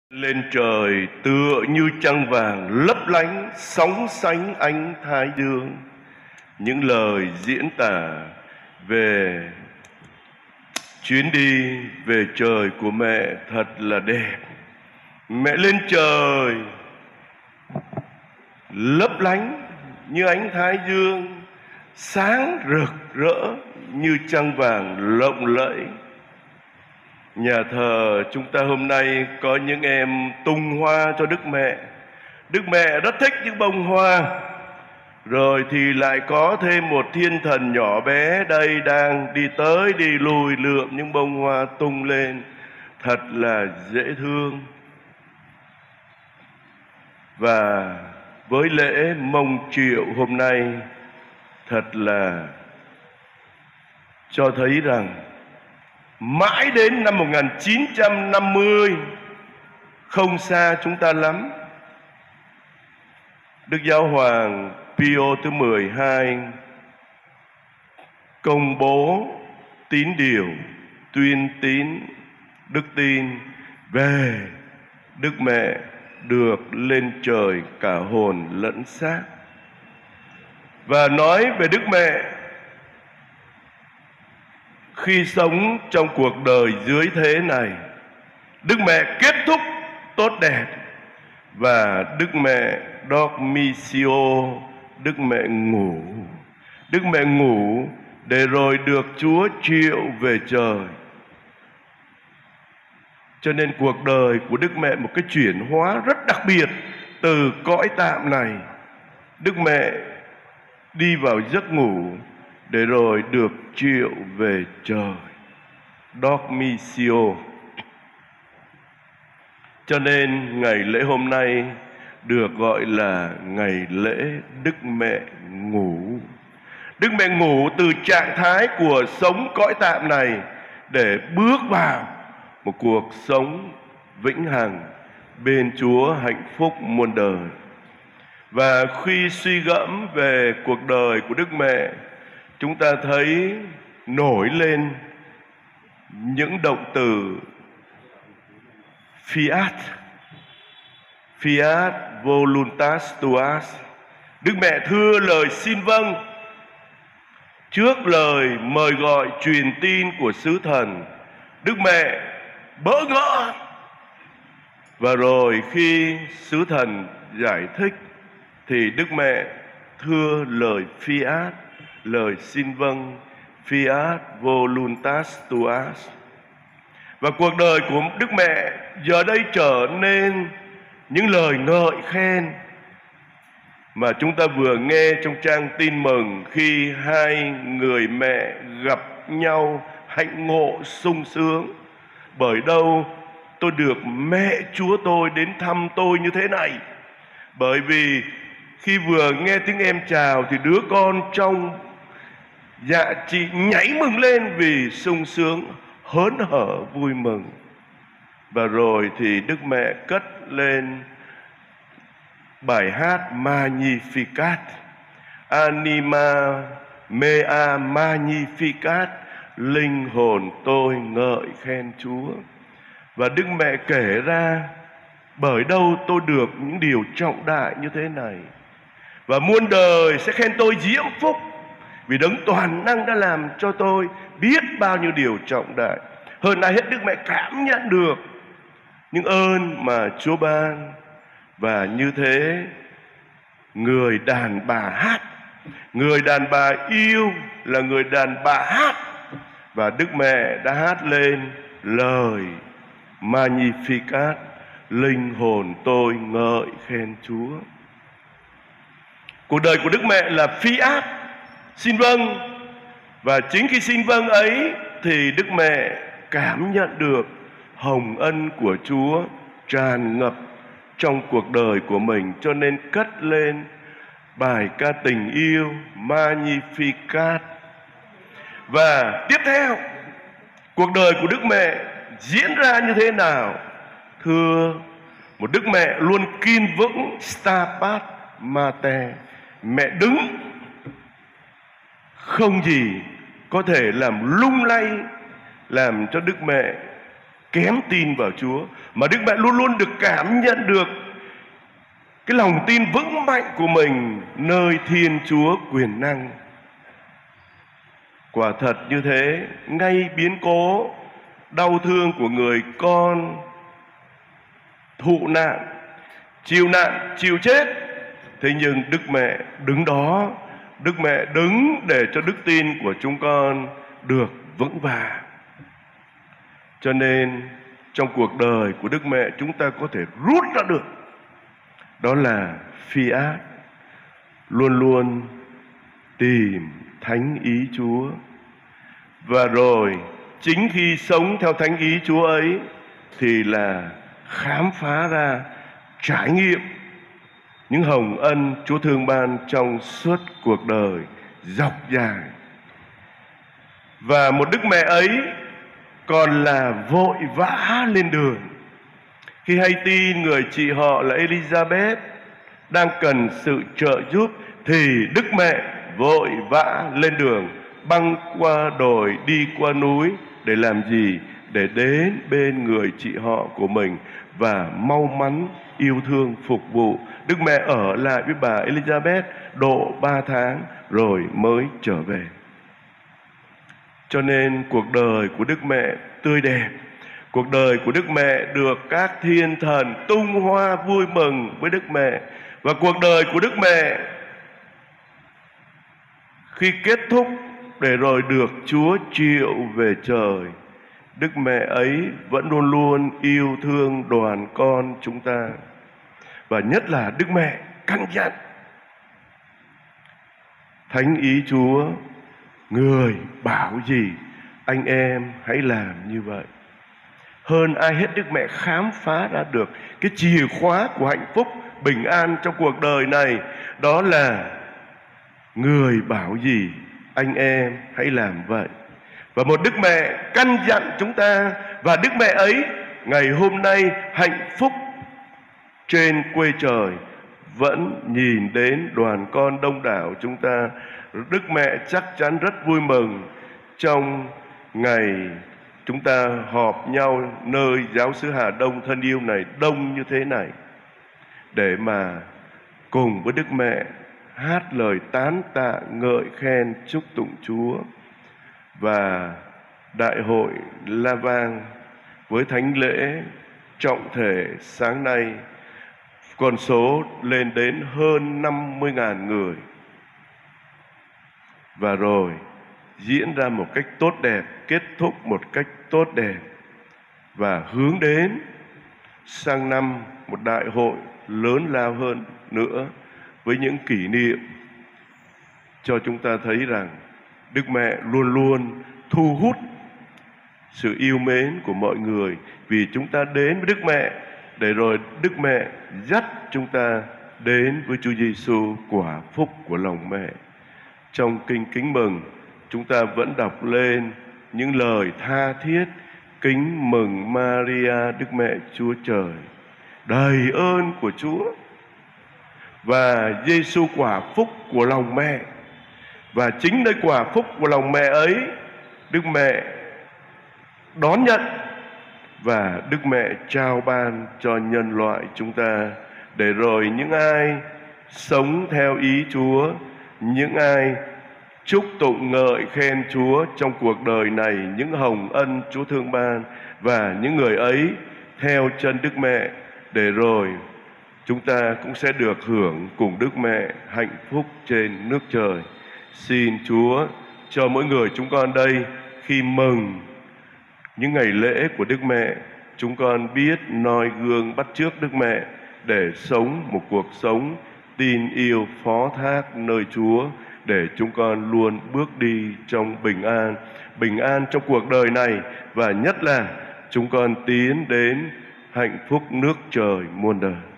Lên trời tựa như trăng vàng lấp lánh sóng sánh ánh thái dương. Những lời diễn tả về chuyến đi về trời của mẹ thật là đẹp. Mẹ lên trời lấp lánh như ánh thái dương, sáng rực rỡ như trăng vàng lộng lẫy. Nhà thờ chúng ta hôm nay có những em tung hoa cho Đức Mẹ. Đức Mẹ rất thích những bông hoa. Rồi thì lại có thêm một thiên thần nhỏ bé đây đang đi tới đi lui lượm những bông hoa tung lên. Thật là dễ thương. Và với lễ mông triệu hôm nay thật là cho thấy rằng mãi đến năm 1950, không xa chúng ta lắm, Đức Giáo hoàng Pio thứ 12 công bố tín điều tuyên tín đức tin về Đức Mẹ được lên trời cả hồn lẫn xác, và nói về Đức Mẹ khi sống trong cuộc đời dưới thế này. Đức Mẹ kết thúc tốt đẹp, và Đức Mẹ Dormitio, Đức Mẹ ngủ. Đức Mẹ ngủ để rồi được Chúa triệu về trời. Cho nên cuộc đời của Đức Mẹ một cái chuyển hóa rất đặc biệt. Từ cõi tạm này, Đức Mẹ đi vào giấc ngủ để rồi được triệu về trời. Dormitio. Cho nên ngày lễ hôm nay được gọi là ngày lễ Đức Mẹ ngủ. Đức Mẹ ngủ từ trạng thái của sống cõi tạm này để bước vào một cuộc sống vĩnh hằng bên Chúa, hạnh phúc muôn đời. Và khi suy gẫm về cuộc đời của Đức Mẹ, chúng ta thấy nổi lên những động từ Fiat, Fiat voluntas tuas. Đức Mẹ thưa lời xin vâng trước lời mời gọi truyền tin của sứ thần. Đức Mẹ bỡ ngỡ, và rồi khi sứ thần giải thích thì Đức Mẹ thưa lời Fiat, lời xin vâng, Fiat voluntas tuas. Và cuộc đời của Đức Mẹ giờ đây trở nên những lời ngợi khen mà chúng ta vừa nghe trong trang tin mừng, khi hai người mẹ gặp nhau hạnh ngộ sung sướng. Bởi đâu tôi được mẹ Chúa tôi đến thăm tôi như thế này. Bởi vì khi vừa nghe tiếng em chào thì đứa con trong dạ chị nhảy mừng lên vì sung sướng, hớn hở vui mừng. Và rồi thì Đức Mẹ cất lên bài hát Magnificat, Anima mea magnificat, linh hồn tôi ngợi khen Chúa. Và Đức Mẹ kể ra bởi đâu tôi được những điều trọng đại như thế này, và muôn đời sẽ khen tôi diễm phúc, vì Đấng toàn năng đã làm cho tôi biết bao nhiêu điều trọng đại. Hơn ai hết Đức Mẹ cảm nhận được những ơn mà Chúa ban. Và như thế, người đàn bà hát, người đàn bà yêu là người đàn bà hát. Và Đức Mẹ đã hát lên lời Magnificat, linh hồn tôi ngợi khen Chúa. Cuộc đời của Đức Mẹ là Fiat, xin vâng. Và chính khi xin vâng ấy thì Đức Mẹ cảm nhận được hồng ân của Chúa tràn ngập trong cuộc đời của mình, cho nên cất lên bài ca tình yêu Magnificat. Và tiếp theo, cuộc đời của Đức Mẹ diễn ra như thế nào? Thưa, một Đức Mẹ luôn kiên vững, Stabat Mater, mẹ đứng, không gì có thể làm lung lay, làm cho Đức Mẹ kém tin vào Chúa, mà Đức Mẹ luôn luôn được cảm nhận được cái lòng tin vững mạnh của mình nơi Thiên Chúa quyền năng. Quả thật như thế, ngay biến cố đau thương của người con thụ nạn, chịu chết, thế nhưng Đức Mẹ đứng đó, Đức Mẹ đứng để cho đức tin của chúng con được vững vàng. Cho nên trong cuộc đời của Đức Mẹ chúng ta có thể rút ra được, đó là Fiat, luôn luôn tìm thánh ý Chúa. Và rồi chính khi sống theo thánh ý Chúa ấy thì là khám phá ra, trải nghiệm những hồng ân Chúa thương ban trong suốt cuộc đời dọc dài. Và một Đức Mẹ ấy còn là vội vã lên đường. Khi hay tin người chị họ là Elizabeth đang cần sự trợ giúp thì Đức Mẹ vội vã lên đường, băng qua đồi, đi qua núi để làm gì? Để đến bên người chị họ của mình và mau mắn yêu thương phục vụ. Đức Mẹ ở lại với bà Elizabeth độ 3 tháng rồi mới trở về. Cho nên cuộc đời của Đức Mẹ tươi đẹp, cuộc đời của Đức Mẹ được các thiên thần tung hoa vui mừng với Đức Mẹ. Và cuộc đời của Đức Mẹ khi kết thúc để rồi được Chúa triệu về trời, Đức Mẹ ấy vẫn luôn luôn yêu thương đoàn con chúng ta. Và nhất là Đức Mẹ căn dặn thánh ý Chúa, người bảo gì anh em hãy làm như vậy. Hơn ai hết Đức Mẹ khám phá ra được cái chìa khóa của hạnh phúc bình an trong cuộc đời này, đó là người bảo gì anh em hãy làm vậy. Và một Đức Mẹ căn dặn chúng ta, và Đức Mẹ ấy ngày hôm nay hạnh phúc trên quê trời vẫn nhìn đến đoàn con đông đảo chúng ta. Đức Mẹ chắc chắn rất vui mừng trong ngày chúng ta họp nhau nơi giáo xứ Hà Đông thân yêu này, đông như thế này, để mà cùng với Đức Mẹ hát lời tán tạ ngợi khen chúc tụng Chúa. Và đại hội La Vang với thánh lễ trọng thể sáng nay, con số lên đến hơn 50.000 người. Và rồi diễn ra một cách tốt đẹp, kết thúc một cách tốt đẹp, và hướng đến sang năm một đại hội lớn lao hơn nữa với những kỷ niệm cho chúng ta thấy rằng Đức Mẹ luôn luôn thu hút sự yêu mến của mọi người, vì chúng ta đến với Đức Mẹ để rồi Đức Mẹ dắt chúng ta đến với Chúa Giêsu, quả phúc của lòng mẹ. Trong kinh Kính Mừng, chúng ta vẫn đọc lên những lời tha thiết: Kính mừng Maria, Đức Mẹ Chúa Trời, đầy ơn của Chúa. Và Giêsu quả phúc của lòng mẹ. Và chính nơi quả phúc của lòng mẹ ấy, Đức Mẹ đón nhận và Đức Mẹ trao ban cho nhân loại chúng ta, để rồi những ai sống theo ý Chúa, những ai chúc tụng ngợi khen Chúa trong cuộc đời này, những hồng ân Chúa thương ban, và những người ấy theo chân Đức Mẹ, để rồi chúng ta cũng sẽ được hưởng cùng Đức Mẹ hạnh phúc trên nước trời. Xin Chúa cho mỗi người chúng con đây khi mừng những ngày lễ của Đức Mẹ, chúng con biết noi gương bắt chước Đức Mẹ để sống một cuộc sống tin yêu phó thác nơi Chúa, để chúng con luôn bước đi trong bình an trong cuộc đời này, và nhất là chúng con tiến đến hạnh phúc nước trời muôn đời.